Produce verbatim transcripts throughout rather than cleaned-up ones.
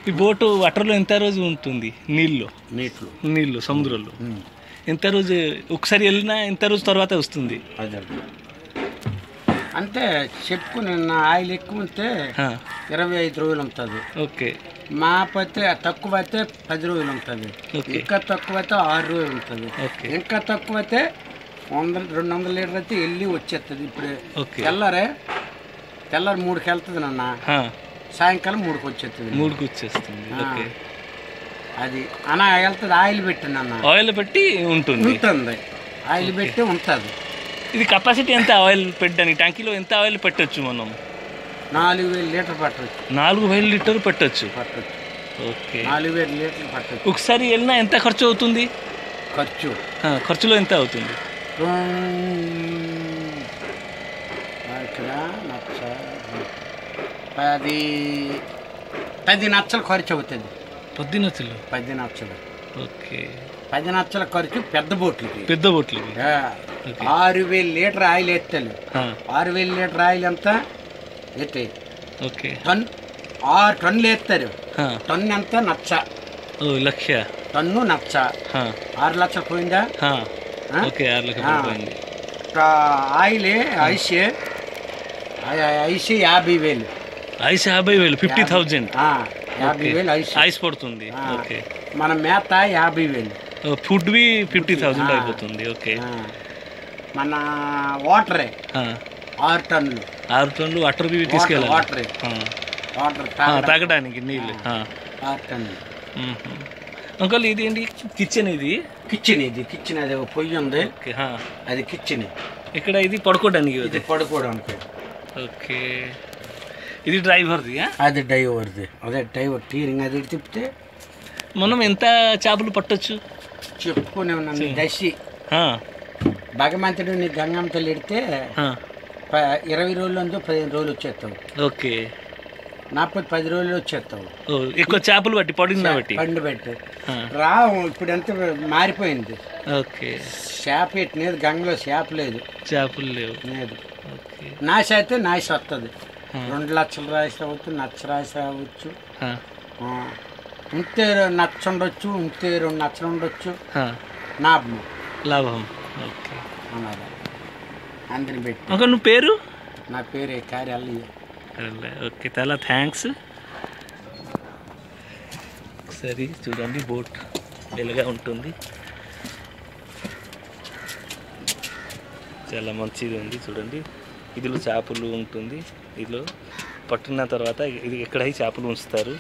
ఈ బోటు వాటర్లో ఎంత రోజు ఉంటుంది? నీళ్ళు నీళ్ళు నీళ్ళు సముద్రంలో ఎంత రోజు ఒకసారి వెళ్ళినా ఎంత రోజు తర్వాత వస్తుంది? అదే అంటే చెప్పుకుని ఆయిల్ ఎక్కువ ఉంటే ఇరవై ఐదు రోజులు ఉంటుంది. ఓకే. మా పైతే తక్కువ అయితే పది రోజులు ఉంటుంది. ఇంకా తక్కువ అయితే ఆరు రోజులు ఉంటుంది. ఇంకా తక్కువ అయితే వంద రెండు వందల లీటర్ అయితే వెళ్ళి వచ్చేస్తుంది. ఇప్పుడు తెల్లారే తెల్లారి మూడుకి వెళ్తుంది నాన్న, సాయంకాలం మూడుకి వచ్చేస్తుంది. మూడుకి వచ్చేస్తుంది. ఓకే. అది అన్న వెళ్తుంది. ఆయిల్ పెట్టిన అన్న ఆయిల్ పెట్టి ఉంటుంది ఉంటుంది ఆయిల్ పెట్టి ఉంటుంది. ఇది కెపాసిటీ ఎంత ఆయిల్ పెట్టడానికి? ట్యాంకీలో ఎంత ఆయిల్ పెట్టచ్చు మనం? నాలుగు వేలు లీటర్ పట్టవచ్చు. నాలుగు వేల లీటర్ పెట్టచ్చు పట్టచ్చు ఓకే. నాలుగు వేల లీటర్లు పట్టచ్చు. ఒకసారి వెళ్ళినా ఎంత ఖర్చు అవుతుంది? ఖర్చు ఖర్చులో ఎంత అవుతుంది? ఇక్కడ నచ్చ పది పది నచ్చలు ఖర్చు అవుతుంది. పది నచ్చలు పది నచ్చలు ఓకే. పది నచ్చల ఖర్చు పెద్ద బోట్లకి. పెద్ద బోట్లకి ఆరు వేలు లీటర్ ఆయిల్ ఎత్తాలి. ఆరు వేల లీటర్ ఆయిల్ ఎంత ఎత్తాయి? ఓకే. టన్ ఆరు టన్నులు ఎత్తారు. టన్ను ఎంత? నచ్చ. లక్ష టన్ను నచ్చ. ఆరు లక్షలు పోయిందా? ఓకే. ఆరు లక్షలు పోయింది. ఆయిల్ ఐసీ ఐసీ యాభై వేలు ఐస్ యాభై వేలు ఫిఫ్టీ థౌజండ్ యాభై వేలు ఐస్ ఐస్ పడుతుంది. ఓకే. మన మేత యాభై వేలు ఫుడ్ బి ఫిఫ్టీ థౌజండ్ అయిపోతుంది. ఓకే. మన వాటరే ఆరు టన్నులు ఆరు టన్నులు వాటర్ బి తీసుకెళ్ళాలి. వాటరే వాటర్ తాగడానికి నీళ్ళు ఆరు టన్నులు. అంకల్ ఇది ఏంటి? కిచెన్. ఇది కిచెన్. ఇది కిచెన్. అది పొయ్యి ఉంది. అది కిచెన్. ఇక్కడ ఇది పడుకోవడానికి. ఇది పడుకోవడానికి. ఓకే. ఇది డ్రైవర్ది? అది డ్రైవర్ది. అదే డ్రైవర్ టీరింగ్ అది తిప్పితే మనం ఎంత చేపలు పట్టొచ్చు? చెప్పుకునే ఉన్నాను. దశి భగవంతుడు నీ గంగమ్మ తల్లి ఎడితే ఇరవై రోజులు ఉందో పదిహేను రోజులు వచ్చేస్తావు. ఓకే. నాపది పది రోజులు వచ్చేస్తావు. ఎక్కువ చేపలు బట్టి పడిన బట్టి పండు పెట్టి రా. ఇప్పుడు ఎంత మారిపోయింది. ఓకే. చేప పెట్టినది గంగలో చేప లేదు. చేపలు లేవు. లేదు. నాశ అయితే నాశ వస్తుంది. రెండు లక్షల రాసి అవ్వచ్చు, నచ్చ రాసి అవ్వచ్చు. ఇంతే నచ్చ ఉండొచ్చు, ఇంతే రెండు నచ్చలు ఉండొచ్చు. లాభం లాభం. ఓకే. అందరిని పెట్టి. ఒక నువ్వు పేరు? నా పేరు కార్యాలయ. ఓకే. చాలా థ్యాంక్స్. సరే చూడండి బోట్ ఎలాగా ఉంటుంది. చాలా మంచిది ఉంది చూడండి. ఇదిలో చేపలు ఉంటుంది. ఇదిలో పట్టిన తర్వాత ఇది ఎక్కడ చేపలు ఉంచుతారు.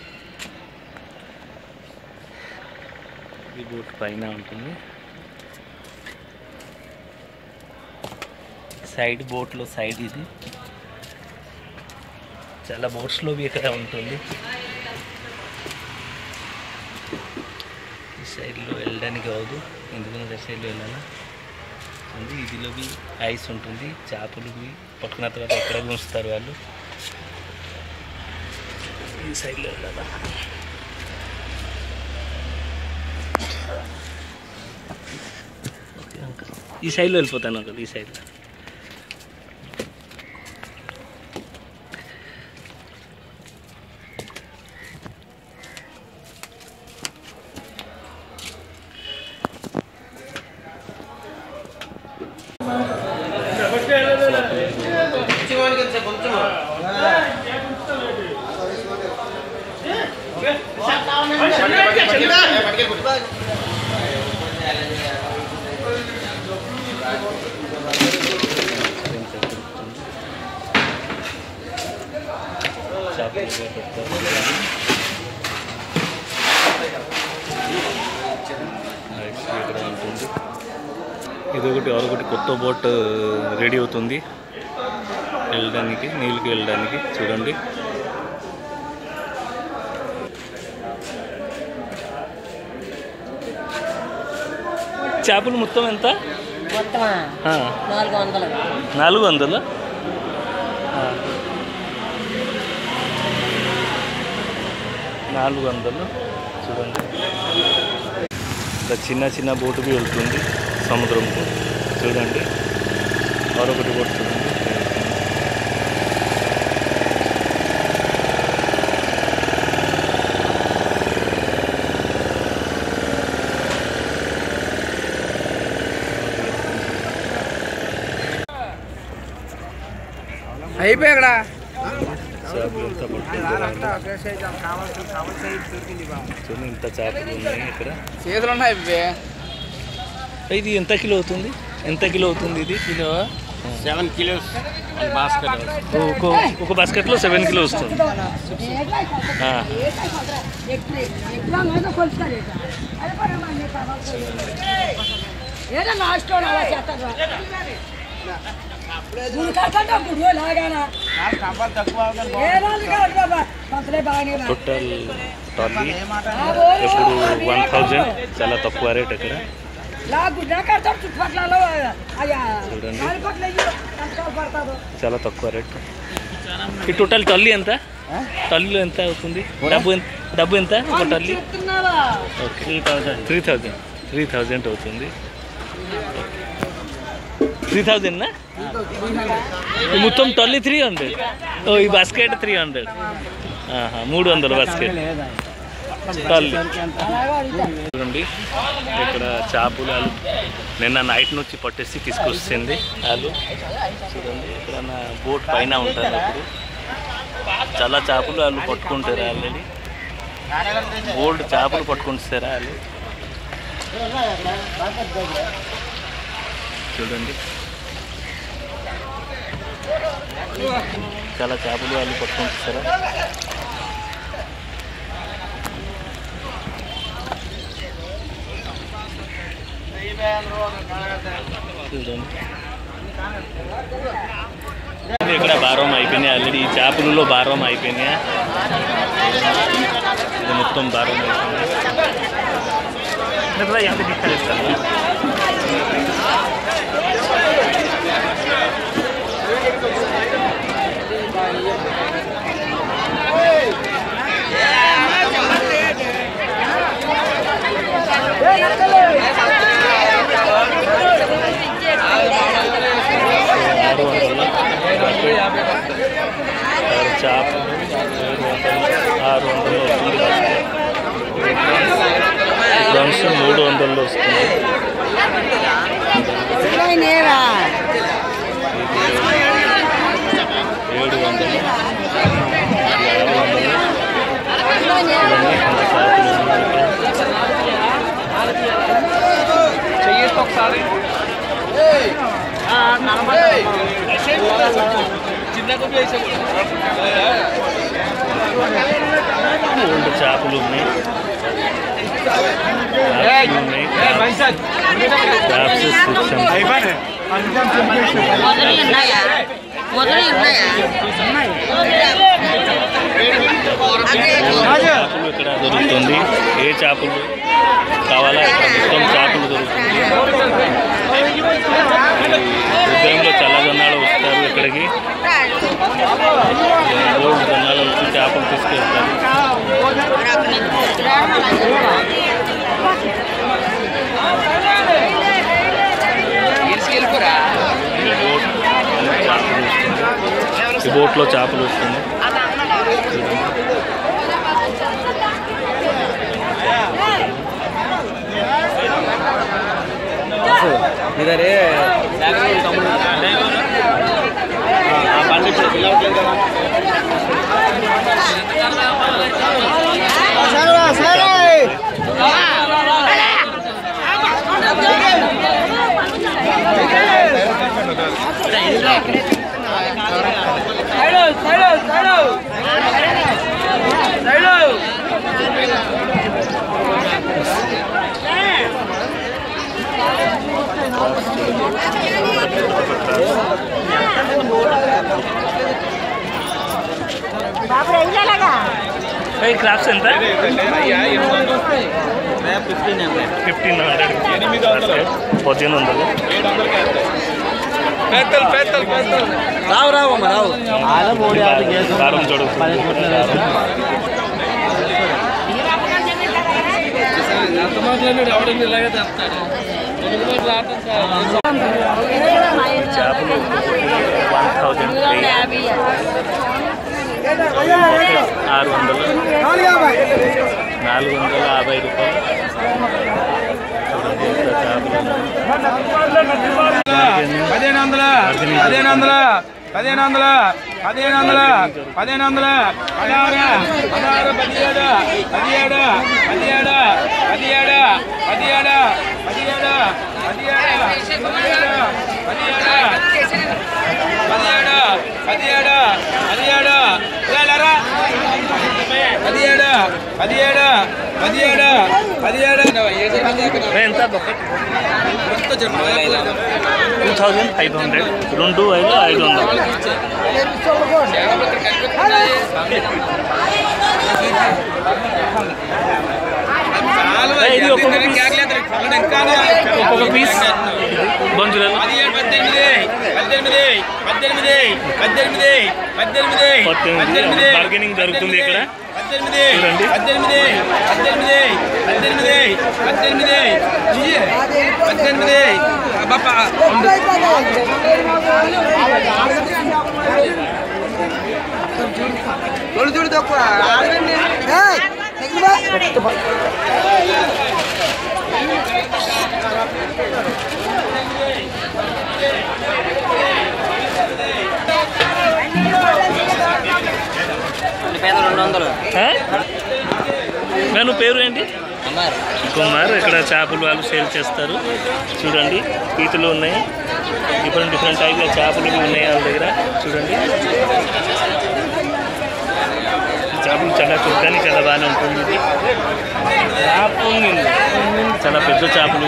ఈ బోట్ పైన ఉంటుంది. సైడ్ బోట్లో సైడ్ ఇది. చాలా బోట్స్లో ఇక్కడ ఉంటుంది. ఈ సైడ్లో వెళ్ళడానికి కావద్దు, ఎందుకంటే సైడ్లో వెళ్ళాలా ఉంది. ఇదిలో ఐస్ ఉంటుంది. చేపలు పట్టుకున్న తర్వాత ఎక్కడ ఉంచుతారు వాళ్ళు. ఈ సైడ్లో వెళ్ళాలా. Okay uncle. ఈ సైడ్లో వెళ్ళిపోతాను అంకల్. ఈ సైడ్లో ఇదొకటి మరొకటి కొత్త బోట్ రెడీ అవుతుంది వెళ్ళడానికి, నీళ్ళకి వెళ్ళడానికి. చూడండి చేపలు మొత్తం ఎంత? నాలుగు వందలు నాలుగు వందలు చూడండి. చిన్న చిన్న బోటుకి వెళ్తుంది సముద్రంకు. చూడండి మరొకటి బోట్ చూడండి. అయిపోయి ఇక్కడ చేపలు ఎంత పట్టుకుంటారు ఇంత చేపలు ఉన్నాయి ఇక్కడ చేతులు ఉన్నాయి. ఇది ఎంత కిలో అవుతుంది? ఎంత కిలో అవుతుంది ఇది? Kilo seven kilos basket. ఒక ఒక బాస్కెట్లో సెవెన్ కిలో వస్తుంది. టోటల్ టాలీ ఇప్పుడు వన్ థౌజండ్, చాలా తక్కువ రేట్ ఇక్కడ. చూడండి చాలా తక్కువ రేట్. ఈ టోటల్ టల్లి ఎంత? టల్లీలో ఎంత అవుతుంది? డబ్బు ఎంత? డబ్బు ఎంత ఒక tally? Okay three thousand three thousand three thousand అవుతుంది. త్రీ థౌజండ్నా? మొత్తం టల్లి త్రీ హండ్రెడ్. ఓ ఈ బాస్కెట్ త్రీ హండ్రెడ్. మూడు వందలు బాస్కెట్ టల్లి. చూడండి ఇక్కడ చేపలు వాళ్ళు నిన్న నైట్ నుంచి పట్టేసి తీసుకొచ్చింది వాళ్ళు. చూడండి ఇక్కడ బోట్ పైన ఉంటారు. అప్పుడు చాలా చేపలు వాళ్ళు పట్టుకుంటారు. ఆల్రెడీ బోల్డ్ చేపలు పట్టుకుంటారా వాళ్ళు. చూడండి చాలా చేపలు వాళ్ళు పట్టుకుంటారా. చూడండి ఇక్కడ భారం అయిపోయినాయి ఆల్రెడీ. ఈ చేపలలో భారం అయిపోయినాయి. ఇది మొత్తం భారం అయిపోయింది. ఎంత తీసుకెళ్తాను చేప ఆరు వందలు వస్తుంది. ప్రాన్స్ మూడు వందలు వస్తుంది. ఏడు వందలు ఆరు వందలు. ఒకసారి ఓల్డ్ చేపలు ఉన్నాయి. చేపలు ఇక్కడ దొరుకుతుంది. ఏ చేపలు కావాలా ఇక్కడ మొత్తం చేపలు దొరుకుతుంది. ఉదయంలో చాలా జనాలు వస్తారు ఇక్కడికి. మూడు జనాలు వచ్చి చేపలు తీసుకెళ్తారు. ఈ బోట్లో చేపలు వస్తుంది. ఇదరే క్రాప్స్ ఎంత? ఫిఫ్టీన్ హండ్రెడ్ పదిహేను వందలు. రావు రావు రావు కారం చూడు. చేపలు వన్ థౌజండ్ ఆరు వందలు నాలుగు వందల యాభై రూపాయలు. పదిహేను వందల పదిహేను వందల పదిహేను వందల పదిహేను వందల పదిహేను వందల పదహారు పదహారు పదిహేడు పదిహేడు పదిహేడు పదిహేడు పదిహేడు పదిహేడు పదిహేడు పదిహేడు పదిహేడు పదిహేడు పదిహేడు పదిహేడు పదిహేడు పదిహేడు పదిహేడు పదిహేడు ఎంత టూ థౌజండ్ ఫైవ్ హండ్రెడ్ రెండు ఐదు ఐదు వందలు ఇది ఒక్కొక్క ఒక్కొక్క పీస్ బంజురాలు పద్దెనిమిది పద్దెనిమిది పద్దెనిమిది పద్దెనిమిది పద్దెనిమిది పద్దెనిమిది బార్గెనింగ్ జరుగుతుంది ఇక్కడ పద్దెనిమిది పద్దెనిమిది పద్దెనిమిది పద్దెనిమిది పద్దెనిమిది పద్దెనిమిది బాపా చూడు చూడు తక్కువ రెండు వందలు నేను పేరు ఏంటి కుమార్. ఇక్కడ చేపలు వాళ్ళు సేల్ చేస్తారు. చూడండి పీతలు ఉన్నాయి, డిఫరెంట్ డిఫరెంట్ టైప్ల చేపలు ఉన్నాయి వాళ్ళ దగ్గర. చూడండి చేపలు చాలా చూడడానికి చాలా బాగానే ఉంటుంది. ఇది చాలా పెద్ద చేపలు.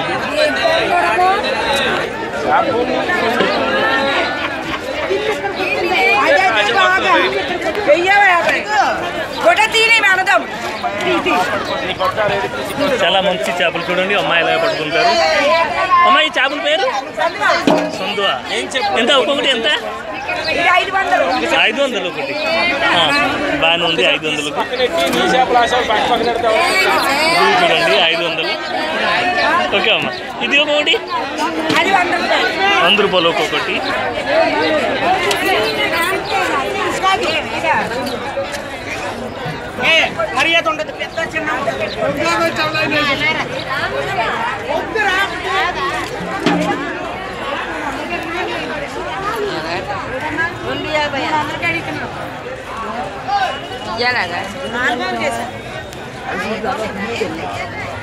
చాలా మంచి చేపలు. చూడండి అమ్మాయి ఎలా పట్టుకుంటారు. అమ్మాయి చేపల పేరు సందువా. ఎంత ఒక్కొక్కటి ఎంత? ఐదు వందలు ఒకటి. బాగానే ఉంది. ఐదు వందలకు చూడండి ఐదు వందలు. ఓకే అమ్మ. ఇది ఒకటి వంద రూపాయలు ఒక్కొక్కటి. మర్యాద ఉండదు. పెద్ద చిన్న ఎలాగా